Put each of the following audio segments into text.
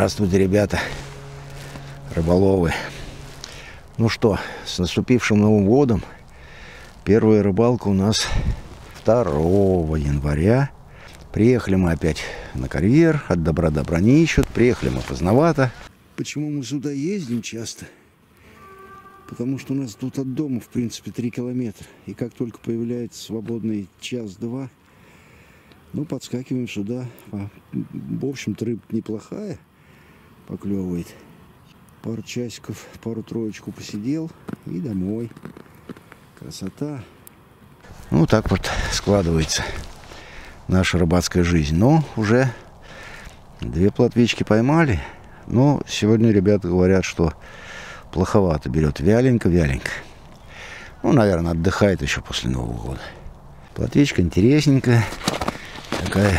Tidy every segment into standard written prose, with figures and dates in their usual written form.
Здравствуйте, ребята, рыболовы. Ну что, с наступившим Новым годом. Первая рыбалка у нас 2 января. Приехали мы опять на карьер. От добра добра не ищут. Приехали мы поздновато. Почему мы сюда ездим часто? Потому что у нас тут от дома, в принципе, 3 километра. И как только появляется свободный час-два, ну, подскакиваем сюда. В общем-то, рыба неплохая поклевывает. Пару часиков, пару-троечку посидел и домой. Красота. Ну, так вот складывается наша рыбацкая жизнь. Но уже 2 плотвички поймали. Но сегодня ребята говорят, что плоховато берет. Вяленько. Ну, наверное, отдыхает еще после Нового года. Плотвичка интересненькая. Такая.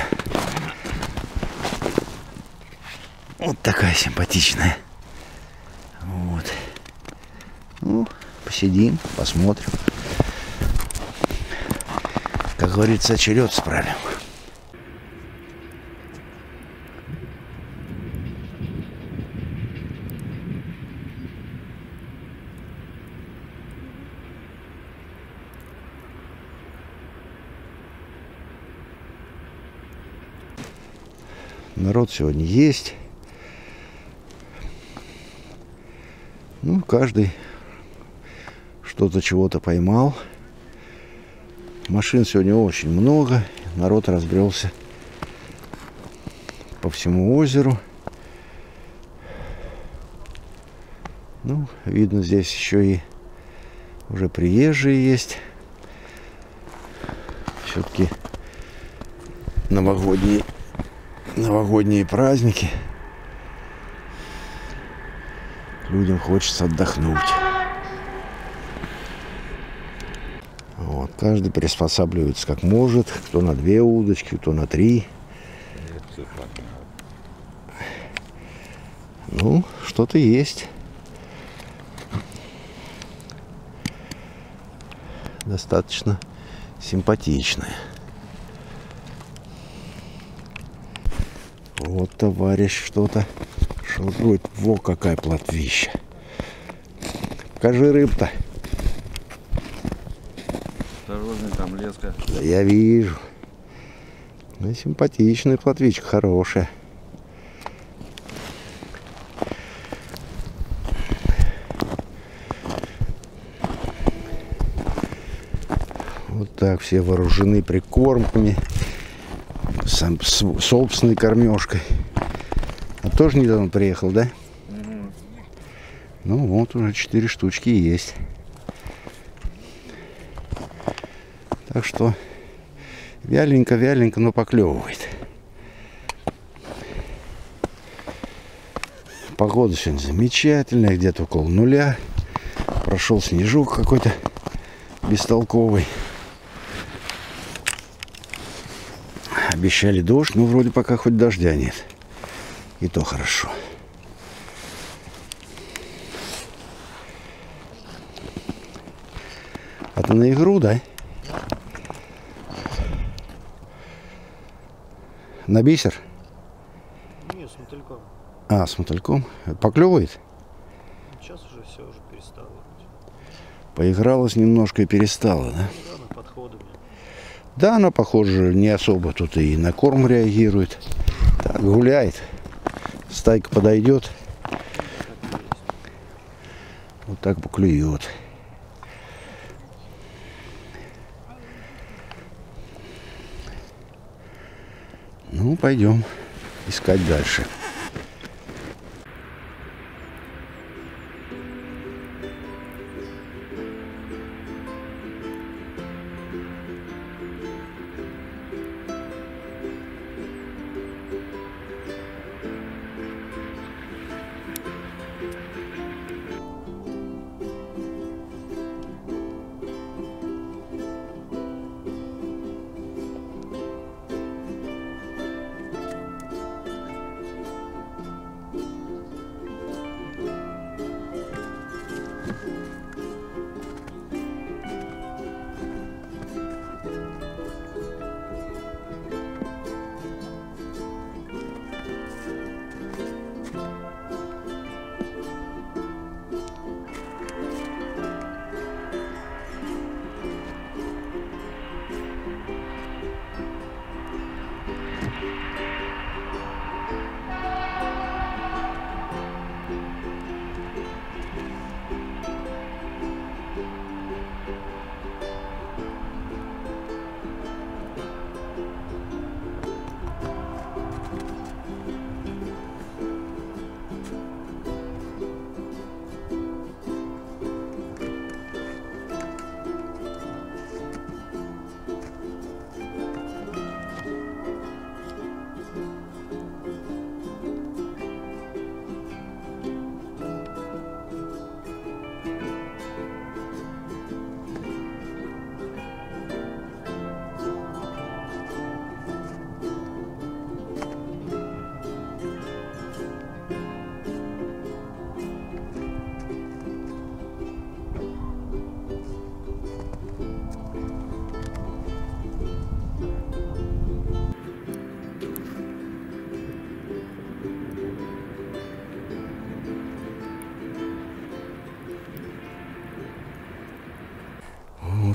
Вот такая симпатичная. Вот. Ну, посидим, посмотрим. Как говорится, очеред справим. Народ сегодня есть. Ну, каждый что-то, чего-то поймал. Машин сегодня очень много. Народ разбрелся по всему озеру. Ну, видно, здесь еще и уже приезжие есть. Все-таки новогодние праздники. Людям хочется отдохнуть. Вот. Каждый приспосабливается как может. Кто на 2 удочки, кто на 3. Ну, что-то есть. Достаточно симпатичное. Вот, товарищ, что-то шургует. Во, какая плотвища. Покажи рыб-то. Осторожный, там леска. Да я вижу. Ну, симпатичная плотвичка, хорошая. Вот так все вооружены прикормками. Собственной кормежкой. А тоже недавно приехал, да? Ну вот уже 4 штучки есть. Так что вяленько, но поклевывает. Погода сегодня замечательная, где-то около 0. Прошел снежок какой-то бестолковый. Обещали дождь, но вроде пока хоть дождя нет. И то хорошо. А ты на игру, да? На бисер? Нет, с мотыльком. А, с мотыльком. Поклевывает? Сейчас уже все уже перестало. Поигралась немножко и перестала, да? Да, на подходы. Да, она, похоже, не особо тут и на корм реагирует. Так, гуляет. Стайка подойдет. Вот так поклюет. Ну, пойдем искать дальше.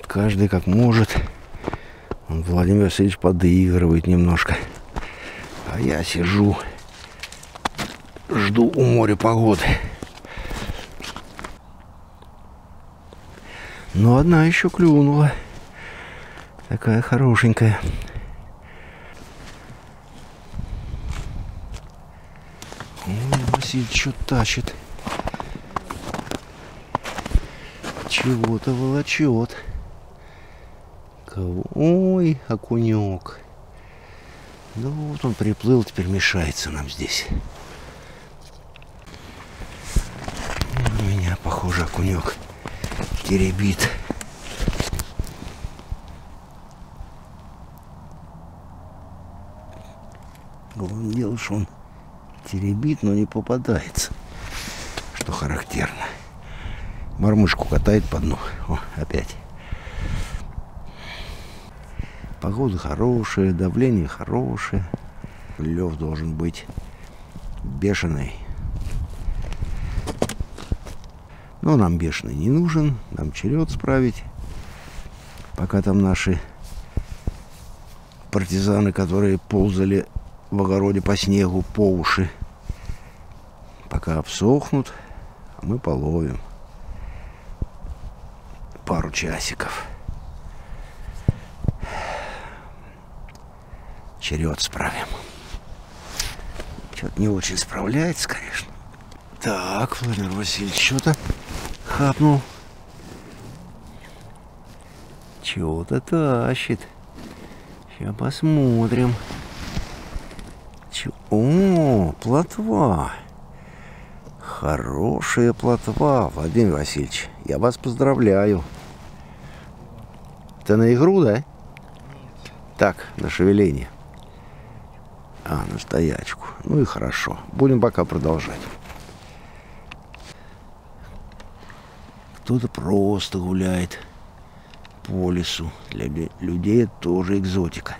Вот каждый как может. Он, Владимир Васильевич, подыгрывает немножко. А я сижу, жду у моря погоды. Но одна еще клюнула. Такая хорошенькая. Ой, Василь что-то тащит. Чего-то волочет. Кого? Ой, окунек. Ну вот он приплыл, теперь мешается нам здесь. У меня, похоже, окунек теребит. Главное дело, что он теребит, но не попадается. Что характерно. Мормышку катает по дну. О, опять. Погода хорошая, давление хорошее. Лев должен быть бешеный. Но нам бешеный не нужен. Нам черед справить. Пока там наши партизаны, которые ползали в огороде по снегу по уши, пока обсохнут, а мы половим. Пару часиков. Черед справим. Что-то не очень справляется, конечно. Так, Владимир Васильевич что-то хапнул. Чего-то тащит. Сейчас посмотрим. О, плотва. Хорошая плотва, Владимир Васильевич. Я вас поздравляю. Это на игру, да? Нет. Так, на шевеление. А, на стоячку. Ну и хорошо. Будем пока продолжать. Кто-то просто гуляет по лесу. Для людей это тоже экзотика.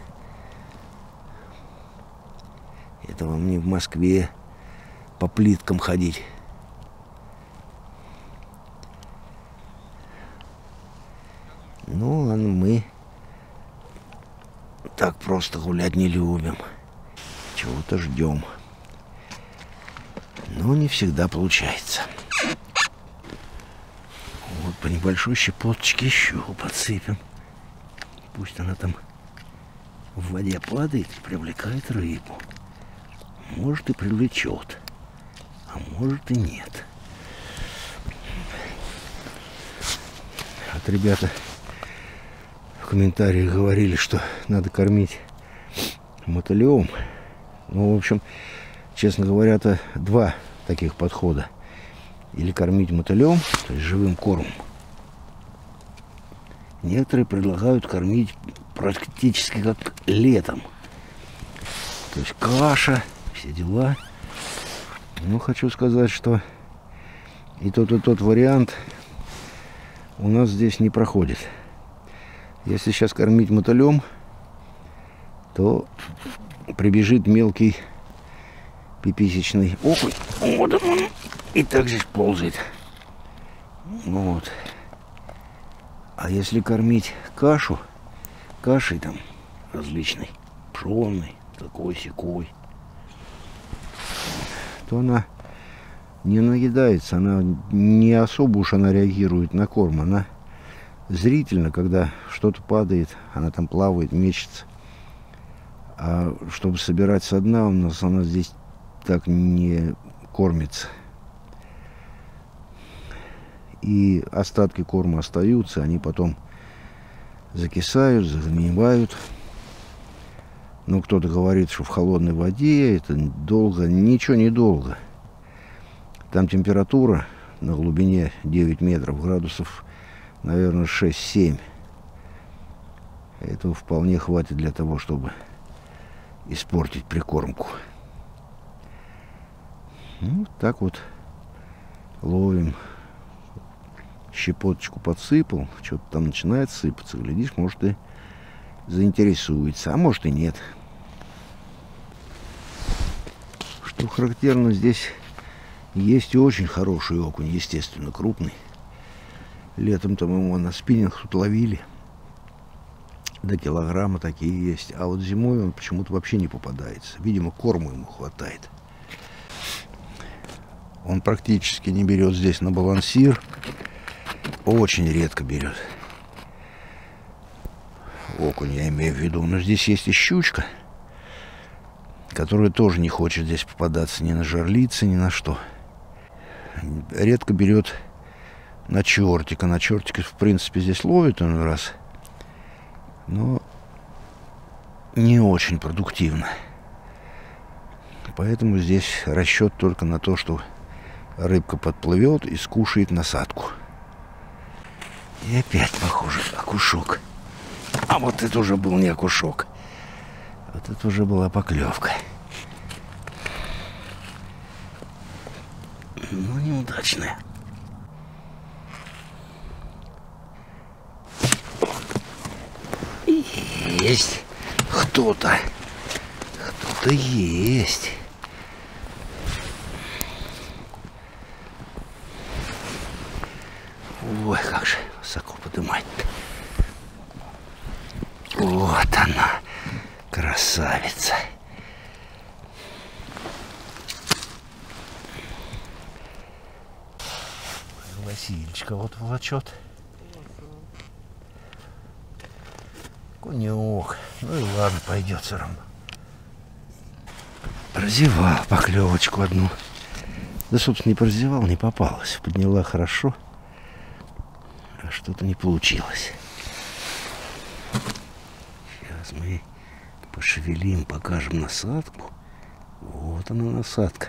Это вам не в Москве по плиткам ходить. Ну ладно, мы так просто гулять не любим. Чего-то ждем. Но не всегда получается. Вот по небольшой щепоточке еще подсыпем. Пусть она там в воде падает и привлекает рыбу. Может и привлечет, а может и нет. Вот ребята в комментариях говорили, что надо кормить мотылем. Ну, в общем, честно говоря, это два таких подхода. Или кормить мотылем, то есть живым кормом. Некоторые предлагают кормить практически как летом. То есть каша, все дела. Но хочу сказать, что и тот вариант у нас здесь не проходит. Если сейчас кормить мотылем, то прибежит мелкий пиписечный окунь. Вот он. И так здесь ползает. Вот. А если кормить кашей там различной, пшенной, такой-сякой, то она не наедается, она не особо уж она реагирует на корм. Она зрительно, когда что-то падает, она там плавает, мечется. А чтобы собирать со дна, у нас она здесь так не кормится. И остатки корма остаются, они потом закисают, загнивают. Ну, кто-то говорит, что в холодной воде это долго. Ничего не долго. Там температура на глубине 9 метров, градусов, наверное, 6-7. Этого вполне хватит для того, чтобы испортить прикормку. Ну, так вот ловим. Щепоточку подсыпал, что-то там начинает сыпаться. Глядишь, может и заинтересуется, а может и нет. Что характерно, здесь есть и очень хороший окунь, естественно, крупный. Летом-то мы его на спиннинг тут ловили. До килограмма такие есть. А вот зимой он почему-то вообще не попадается. Видимо, корму ему хватает. Он практически не берет здесь на балансир. Очень редко берет. Окунь, я имею в виду. Но здесь есть и щучка, которая тоже не хочет здесь попадаться ни на жерлицы, ни на что. Редко берет на чертика. На чертика, в принципе, здесь ловит он раз. Но не очень продуктивно. Поэтому здесь расчет только на то, что рыбка подплывет и скушает насадку. И опять, похоже, окушок. А вот это уже был не окушок. Вот это уже была поклевка. Ну, неудачная. Есть кто-то. Кто-то есть. Ой, как же высоко поднимать-то. Вот она, красавица. Васильчика вот волочет. Кунек. Ну и ладно, пойдет все равно. Прозевал поклевочку одну. Да, собственно, не прозевал, не попалась. Подняла хорошо. А что-то не получилось. Сейчас мы пошевелим, покажем насадку. Вот она, насадка.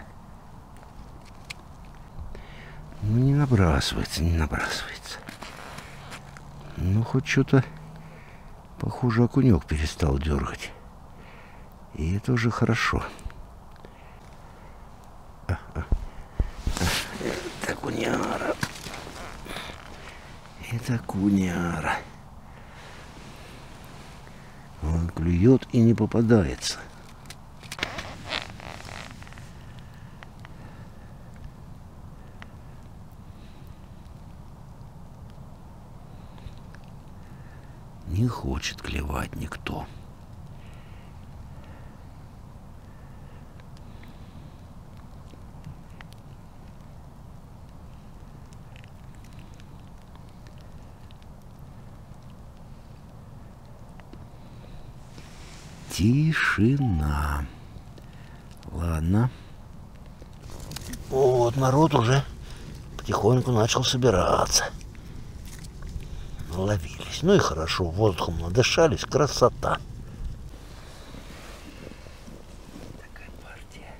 Ну, не набрасывается, не набрасывается. Ну, хоть что-то, похоже, окунек перестал дергать. И это уже хорошо. Это куняра. Это куняра. Он клюет и не попадается. Не хочет клевать никто. Тишина. Ладно. Вот народ уже потихоньку начал собираться. Наловились. Ну и хорошо, воздухом надышались. Красота. Такая партия.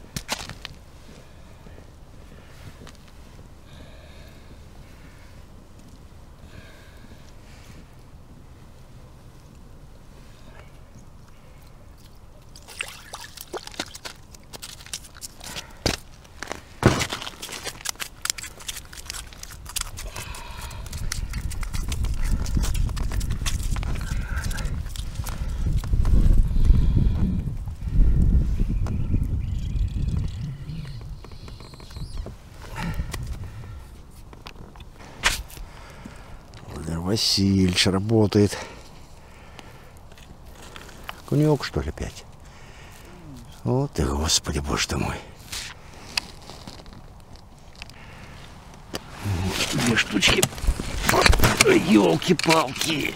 Васильевич работает. Кунек, что ли, опять? Вот ты, Господи, боже ты мой. Вот, 2 штучки. Ёлки-палки.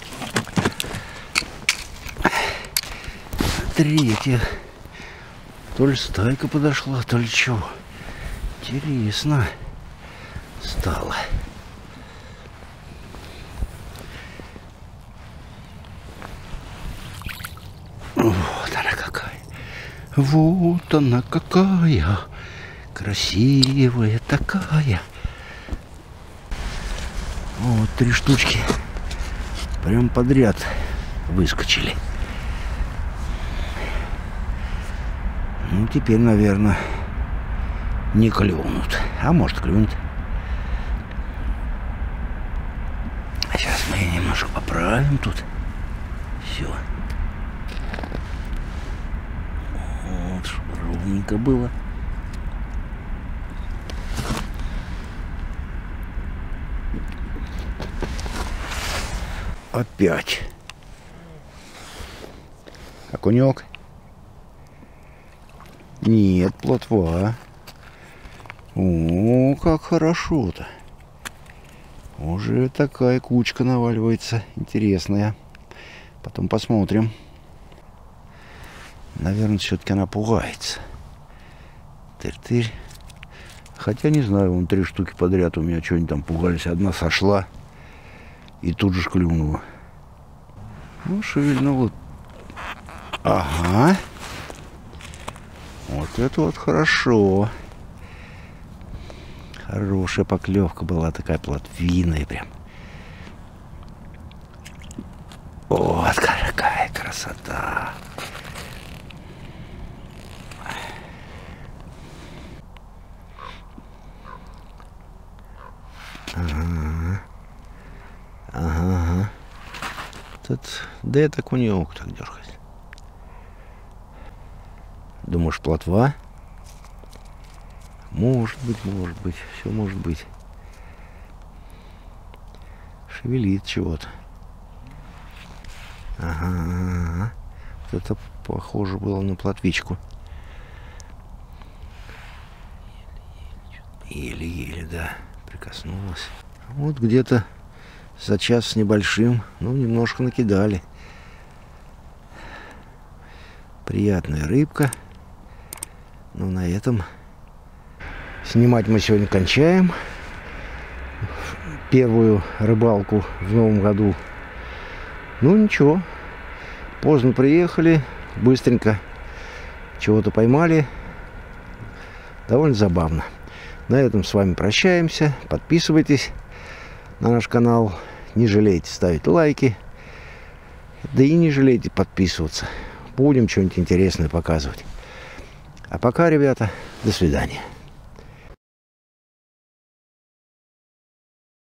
3. То ли стайка подошла, то ли чего. Интересно стало. Вот она какая. Вот она какая. Красивая такая. Вот 3 штучки. Прям подряд выскочили. Ну, теперь, наверное, не клюнут. А может, клюнут. Сейчас мы немножко поправим тут. Все. Вот, чтобы ровненько было. опять. Окунек? Нет, плотва. О, как хорошо-то. Уже такая кучка наваливается. Интересная. Потом посмотрим. Наверное, все-таки она пугается. Тырь-тырь. Хотя не знаю, вон 3 штуки подряд у меня что-нибудь там пугались. Одна сошла и тут же клюнула. Ну, шевельнула. Ага. Вот это вот хорошо. Хорошая поклевка была, такая плотвиная прям. Вот какая красота. Ага. Ага. Тут, да это окунек так дергать. Думаешь, плотва? Может быть, все может быть. Шевелит чего-то. Ага. Вот это похоже было на плотвичку. Еле-еле, да, прикоснулась. Вот где-то за час с небольшим, ну, немножко накидали. Приятная рыбка. Но на этом снимать мы сегодня кончаем. Первую рыбалку в новом году. Ну, ничего. Поздно приехали, быстренько чего-то поймали. Довольно забавно. На этом с вами прощаемся. Подписывайтесь на наш канал. Не жалейте ставить лайки. Да и не жалейте подписываться. Будем что-нибудь интересное показывать. А пока, ребята, до свидания.